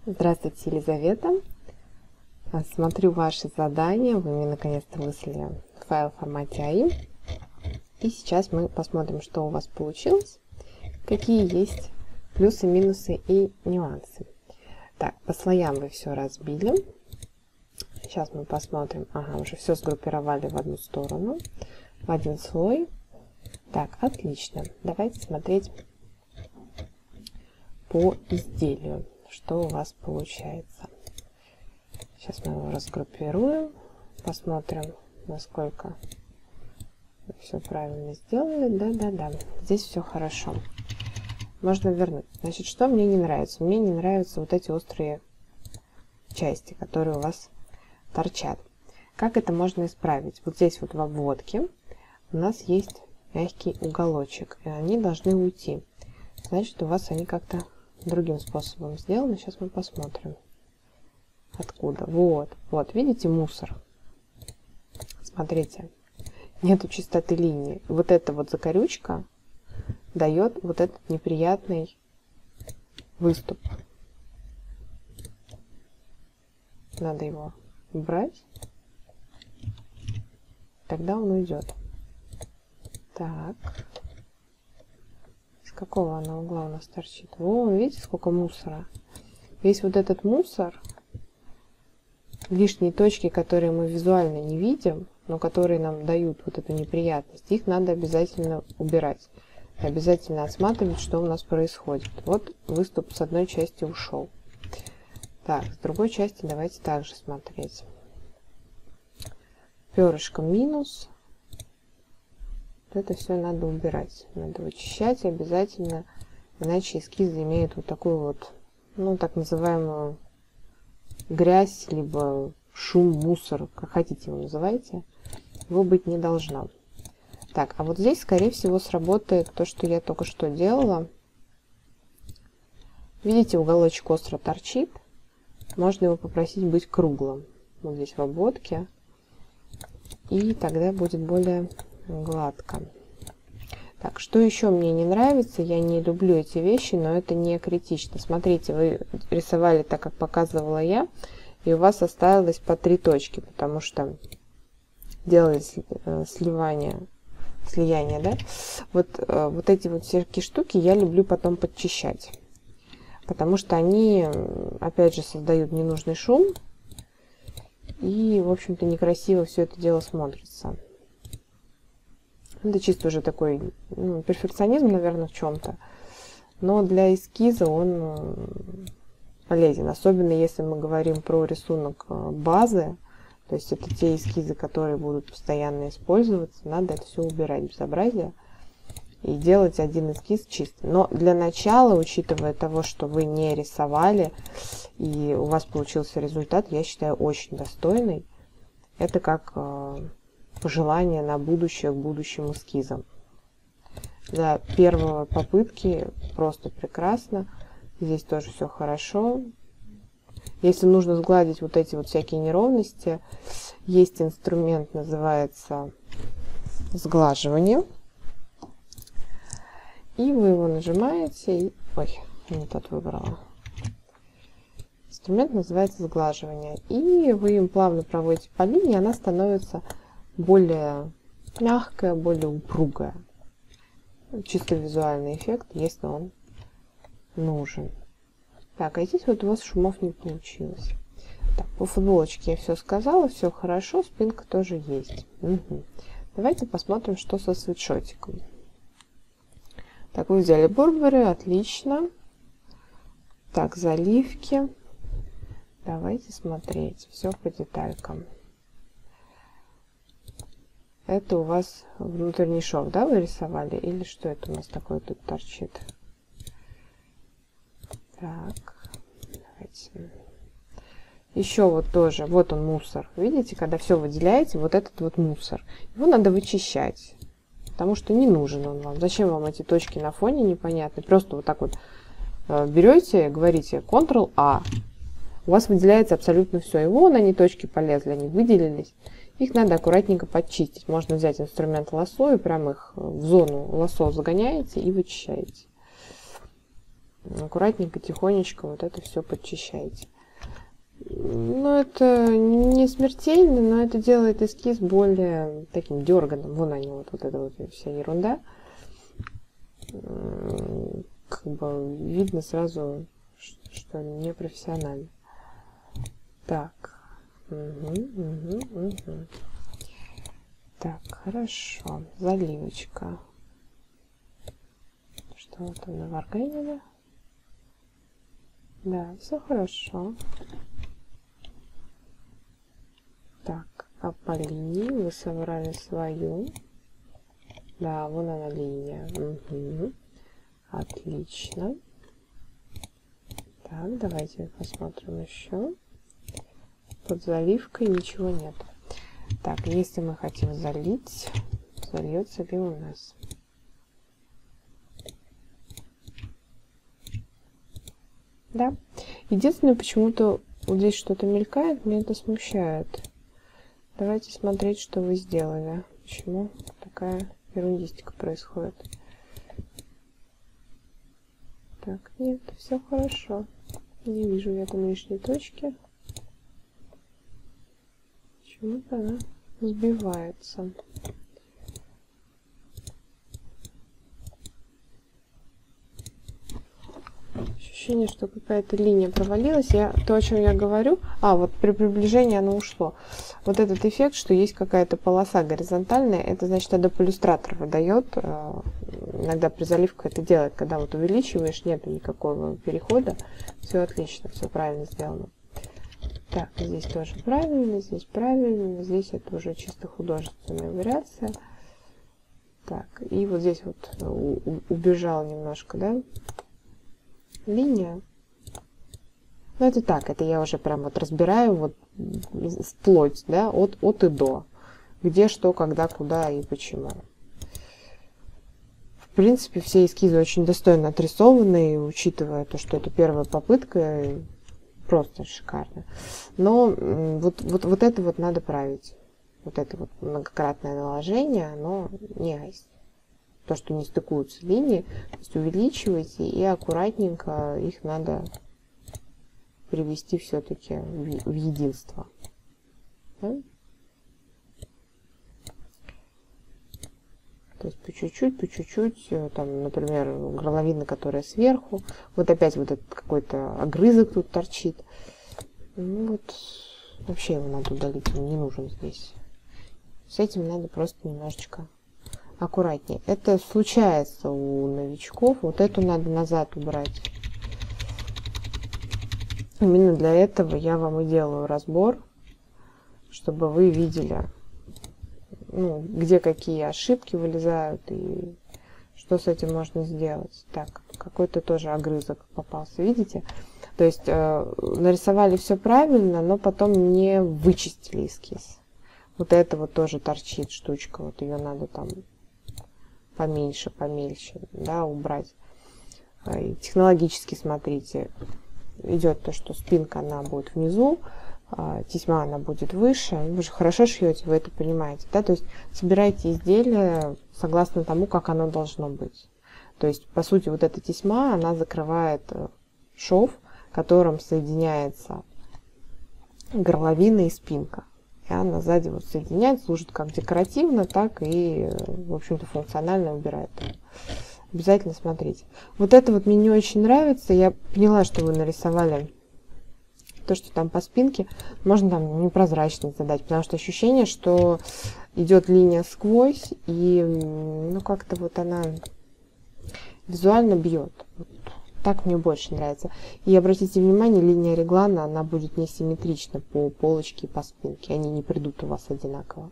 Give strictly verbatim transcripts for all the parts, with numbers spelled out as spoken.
Здравствуйте, Елизавета. Смотрю ваши задания. Вы мне наконец-то выслали файл в формате эй ай. И сейчас мы посмотрим, что у вас получилось, какие есть плюсы, минусы и нюансы. Так, по слоям вы все разбили. Сейчас мы посмотрим. Ага, уже все сгруппировали в одну сторону, в один слой. Так, отлично. Давайте смотреть по изделию, что у вас получается. Сейчас мы его разгруппируем, посмотрим, насколько все правильно сделали. Да-да-да, здесь все хорошо. Можно вернуть. Значит, что мне не нравится? Мне не нравятся вот эти острые части, которые у вас торчат. Как это можно исправить? Вот здесь вот в обводке у нас есть мягкий уголочек, и они должны уйти. Значит, у вас они как-то другим способом сделаны. Сейчас мы посмотрим. Откуда? Вот, вот, видите мусор? Смотрите, нету чистоты линии. Вот эта вот закорючка дает вот этот неприятный выступ. Надо его убрать. Тогда он уйдет. Так. С какого она угла у нас торчит? Вон, видите, сколько мусора? Весь вот этот мусор, лишние точки, которые мы визуально не видим, но которые нам дают вот эту неприятность, их надо обязательно убирать. Обязательно осматривать, что у нас происходит. Вот выступ с одной части ушел. Так, с другой части давайте также смотреть. Перышко минус. Это все надо убирать. Надо вычищать обязательно, иначе эскизы имеют вот такую вот, ну, так называемую грязь, либо шум, мусор, как хотите его называйте, его быть не должно. Так, а вот здесь, скорее всего, сработает то, что я только что делала. Видите, уголочек остро торчит. Можно его попросить быть круглым. Вот здесь в обводке. И тогда будет более гладко. Так, что еще мне не нравится? Я не люблю эти вещи, но это не критично. Смотрите, вы рисовали так, как показывала я, и у вас осталось по три точки, потому что делали сливание, слияние, да? Вот, вот эти вот всякие штуки я люблю потом подчищать, потому что они, опять же, создают ненужный шум, и, в общем-то, некрасиво все это дело смотрится. Это чисто уже такой, ну, перфекционизм, наверное, в чем-то. Но для эскиза он полезен. Особенно если мы говорим про рисунок базы. То есть это те эскизы, которые будут постоянно использоваться. Надо это все убирать, безобразие. И делать один эскиз чистый. Но для начала, учитывая того, что вы не рисовали, и у вас получился результат, я считаю, очень достойный. Это как пожелание на будущее к будущим эскизам. Для первой попытки просто прекрасно. Здесь тоже все хорошо. Если нужно сгладить вот эти вот всякие неровности, есть инструмент, называется сглаживание. И вы его нажимаете. И... Ой, не тот выбрала. Инструмент называется сглаживание. И вы им плавно проводите по линии, она становится более мягкая, более упругая. Чисто визуальный эффект, если он нужен. Так, а здесь вот у вас шумов не получилось. Так, по футболочке я все сказала, все хорошо, спинка тоже есть. Угу. Давайте посмотрим, что со свитшотиком. Так, вы взяли Бурберри, отлично. Так, заливки. Давайте смотреть, все по деталькам. Это у вас внутренний шов, да, вы рисовали? Или что это у нас такое тут торчит? Так, давайте. Еще вот тоже, вот он мусор. Видите, когда все выделяете, вот этот вот мусор. Его надо вычищать, потому что не нужен он вам. Зачем вам эти точки на фоне непонятные? Просто вот так вот берете, говорите контрол а. У вас выделяется абсолютно все. И вон они, точки полезли, они выделились. Их надо аккуратненько подчистить. Можно взять инструмент лассо и прям их в зону лассо загоняете и вычищаете. аккуратненько, тихонечко вот это все подчищайте. Ну, это не смертельно, но это делает эскиз более таким дерганым. Вон они, вот, вот эта вот вся ерунда. Как бы видно сразу, что не профессионально. Так. Угу, угу, угу. Так, хорошо. Заливочка. Что вот там наварганили? Да, все хорошо. Так, а по линии вы собрали свою. Да, вон она линия. Угу. Отлично. Так, давайте посмотрим еще. Под заливкой ничего нет. Так, если мы хотим залить, зальется ли у нас? Да. Единственное, почему-то вот здесь что-то мелькает, меня это смущает. Давайте смотреть, что вы сделали. Почему такая ерундистика происходит. Так, нет, все хорошо. Не вижу я там лишней точки. Почему-то она сбивается. Ощущение, что какая-то линия провалилась. Я, то, о чем я говорю, а вот при приближении оно ушло. Вот этот эффект, что есть какая-то полоса горизонтальная, это значит, адополюстратор выдает. Иногда при заливке это делает, когда вот увеличиваешь, нет никакого перехода. Все отлично, все правильно сделано. Так, здесь тоже правильно, здесь правильно, здесь это уже чисто художественная вариация. Так, и вот здесь вот убежал немножко, да, линия. Ну, это так, это я уже прям вот разбираю вот вплоть, да, от, от и до. Где, что, когда, куда и почему. В принципе, все эскизы очень достойно отрисованы, и учитывая то, что это первая попытка, просто шикарно. Но вот, вот, вот это вот надо править. Вот это вот многократное наложение, оно не айс. То, что не стыкуются линии, то есть увеличивайте и аккуратненько их надо привести все-таки в, в единство. Да? То есть по чуть-чуть, по чуть-чуть, там, например, горловина, которая сверху, вот опять вот этот какой-то огрызок тут торчит. Ну вот, вообще его надо удалить, он не нужен здесь. С этим надо просто немножечко аккуратнее. Это случается у новичков, вот эту надо назад убрать. Именно для этого я вам и делаю разбор, чтобы вы видели, ну, где какие ошибки вылезают и что с этим можно сделать. Так, какой-то тоже огрызок попался, видите? То есть э, нарисовали все правильно, но потом не вычистили эскиз. Вот это вот тоже торчит штучка, вот ее надо там поменьше, помельче, да, убрать. И технологически смотрите, идет то, что спинка она будет внизу, тесьма она будет выше. Вы же хорошо шьете, вы это понимаете, да? То есть собирайте изделие согласно тому, как оно должно быть. То есть, по сути, вот эта тесьма, она закрывает шов, которым соединяется горловина и спинка. И она сзади вот соединяет, служит как декоративно, так и, в общем-то, функционально убирает. Обязательно смотрите. Вот это вот мне не очень нравится. Я поняла, что вы нарисовали то, что там по спинке. Можно там непрозрачность задать, потому что ощущение, что идет линия сквозь, и ну как-то вот она визуально бьет. Вот так мне больше нравится. И обратите внимание, линия реглана, она будет несимметрична по полочке и по спинке. Они не придут у вас одинаково.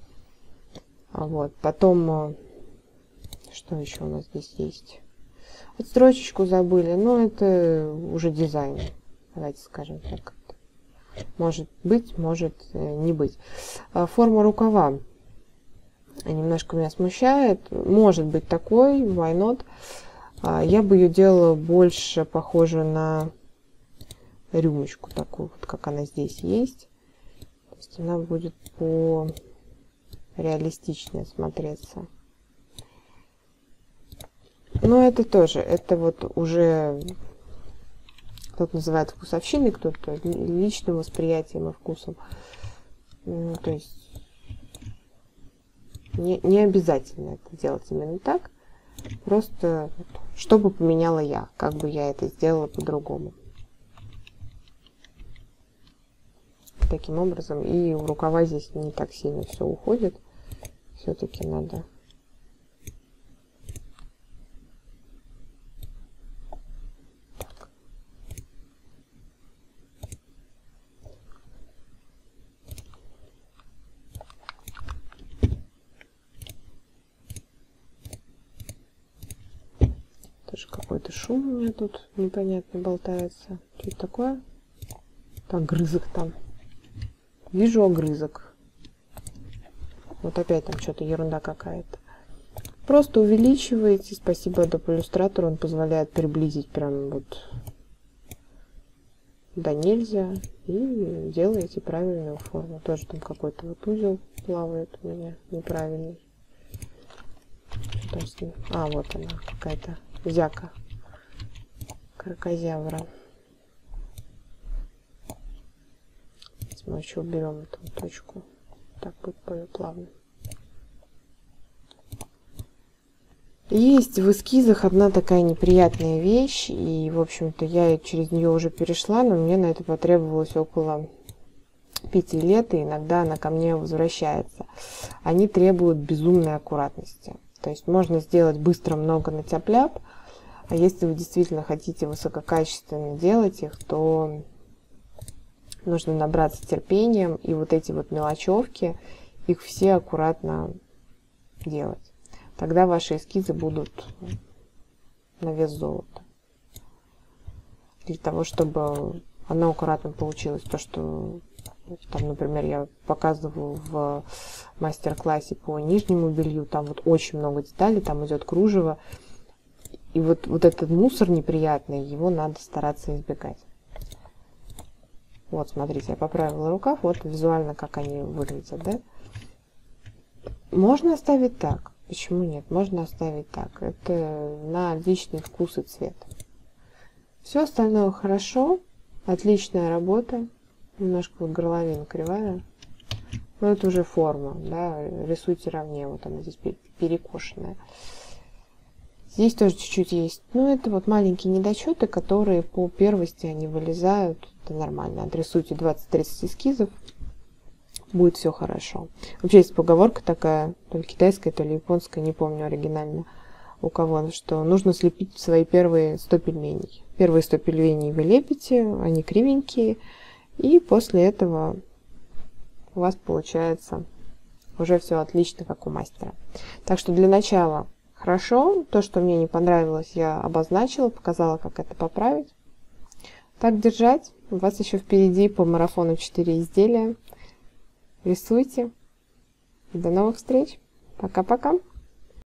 Вот. Потом, что еще у нас здесь есть? Отстрочечку забыли, но это уже дизайн. Давайте скажем так. Может быть, может не быть. Форма рукава немножко меня смущает. Может быть такой, why not? Я бы ее делала больше похожую на рюмочку такую, вот как она здесь есть. То есть она будет по реалистичнее смотреться. Но это тоже, это вот уже кто-то называет вкусовщиной, кто-то личным восприятием и вкусом. Ну, то есть не, не обязательно это делать именно так. Просто что бы поменяла я, как бы я это сделала по-другому. Таким образом, и у рукава здесь не так сильно все уходит. Все-таки надо... Так. Тоже какой-то шум у меня тут непонятно болтается. Что это такое? Огрызок там. Вижу огрызок. Вот опять там что-то ерунда какая-то. Просто увеличиваете. Спасибо Adobe Illustrator. Он позволяет приблизить прям вот до нельзя. И делаете правильную форму. Тоже там какой-то вот узел плавает у меня неправильный. Что там с ним? А, вот она какая-то зяка кракозябра. Мы еще уберем эту точку. Так будет более плавно. Есть в эскизах одна такая неприятная вещь. И, в общем-то, я через нее уже перешла, но мне на это потребовалось около пяти лет, и иногда она ко мне возвращается. Они требуют безумной аккуратности. То есть можно сделать быстро много на тяп-ляп, а если вы действительно хотите высококачественно делать их, то нужно набраться терпением, и вот эти вот мелочевки, их все аккуратно делать. Тогда ваши эскизы будут на вес золота. Для того, чтобы оно аккуратно получилось. То, что, там, например, я показываю в мастер-классе по нижнему белью, там вот очень много деталей, там идет кружево. И вот, вот этот мусор неприятный, его надо стараться избегать. Вот, смотрите, я поправила рукав, вот визуально, как они выглядят, да? Можно оставить так. Почему нет? Можно оставить так. Это на личный вкус и цвет. Все остальное хорошо. Отличная работа. Немножко вот горловина кривая. Но это уже форма, да? Рисуйте ровнее. Вот она здесь перекошенная. Здесь тоже чуть-чуть есть. Но это вот маленькие недочеты, которые по первости они вылезают. Это нормально. Отрисуйте двадцать-тридцать эскизов. Будет все хорошо. Вообще есть поговорка такая, то ли китайская, то ли японская, не помню оригинально у кого, что нужно слепить свои первые сто пельменей. Первые сто пельменей вы лепите, они кривенькие, и после этого у вас получается уже все отлично, как у мастера. Так что для начала хорошо. То, что мне не понравилось, я обозначила, показала, как это поправить. Так держать. У вас еще впереди по марафону четыре изделия. Рисуйте. До новых встреч. Пока-пока.